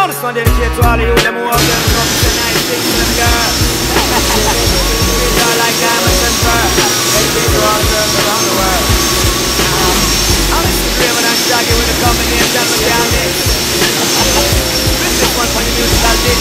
Now this one dedicated to all of you, them who have them up to nice things to them girl. Treat her like diamonds and pearl. Dedicated to all the girls around the world. I'm Mr. Raymond and Shaggy with the combination with the mix. This one for the musical dick.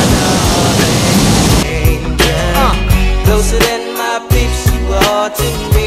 Closer than my peeps, you are to me.